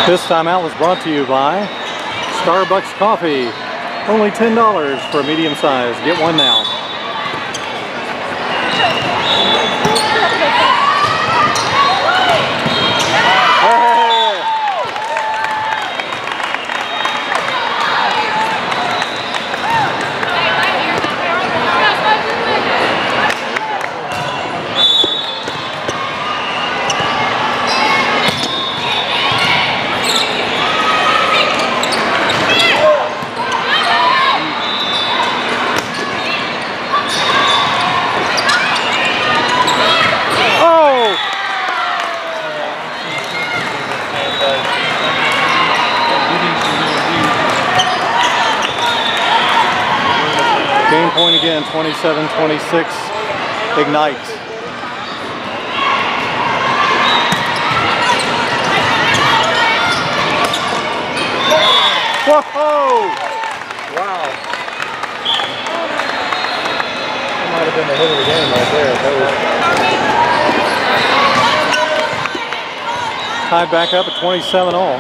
This timeout was brought to you by Starbucks Coffee. Only $10 for a medium size. Get one now. Game point again, 27-26, Ignite. Whoa! Wow. That might have been the hit of the game right there. Tied back up at 27 all.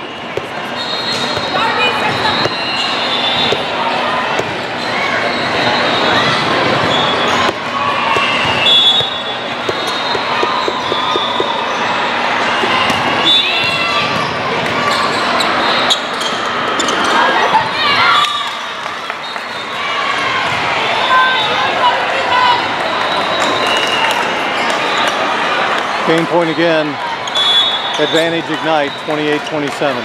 Game point again, advantage Ignite, 28-27.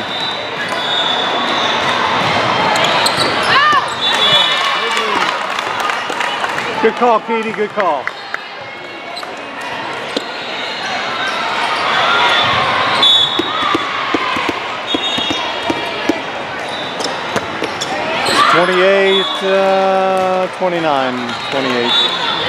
Good call, Katie, good call. It's 28, 29, 28.